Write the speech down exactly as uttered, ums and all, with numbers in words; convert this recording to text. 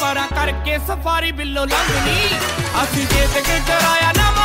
परां करके सफारी बिल्लो लंघनी असीं जेत के चराया ना